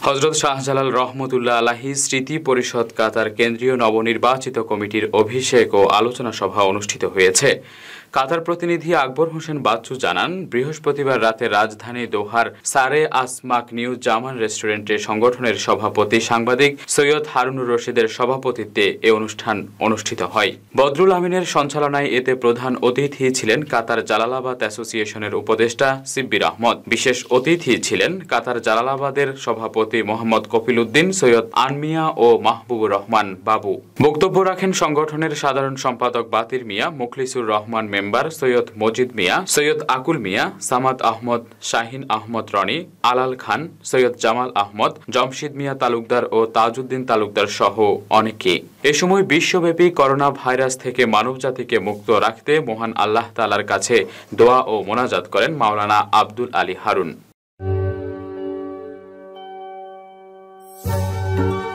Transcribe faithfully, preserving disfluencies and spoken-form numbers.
হযরত শাহজালাল রহমতুল্লাহ আলাইহি স্মৃতি পরিষদ কাতার কেন্দ্রীয় নবনির্বাচিত কমিটির অভিষেক ও আলোচনা সভা অনুষ্ঠিত হয়েছে। কাতার প্রতিনিধি আকবর হোসেন বাচ্চু জানান, বৃহস্পতিবার রাতে রাজধানী দোহার সারে আসমাক নিউ জামান রেস্টুরেন্টে সংগঠনের সভাপতি সাংবাদিক সৈয়দ হারুনুর রশিদের সভাপতিত্বে এ অনুষ্ঠান অনুষ্ঠিত হয়। বদরুল আমিনের সঞ্চালনায় এতে প্রধান অতিথি ছিলেন কাতার জালালাবাদ অ্যাসোসিয়েশনের উপদেষ্টা সিব্বির আহমদ। বিশেষ অতিথি ছিলেন কাতার জালালাবাদের সভাপতি মোহাম্মদ কপিল উদ্দিন, সৈয়দ আনমিয়া ও মাহবুবুর রহমান বাবু। বক্তব্য রাখেন সংগঠনের সাধারণ সম্পাদক বাতির মিয়া, মুখলিসুর রহমান মেম্বার, সৈয়দ মজিদ মিয়া, সৈয়দ আকুল মিয়া, সামাদ আহমদ, শাহিন আহমদ রনি, আলাল খান, সৈয়দ জামাল আহমদ, জমশিদ মিয়া তালুকদার ও তাজউদ্দিন তালুকদার সহ অনেকে। এ সময় বিশ্বব্যাপী করোনা ভাইরাস থেকে মানবজাতিকে মুক্ত রাখতে মহান আল্লাহ তাআলার কাছে দোয়া ও মোনাজাত করেন মাওলানা আব্দুল আলী হারুন।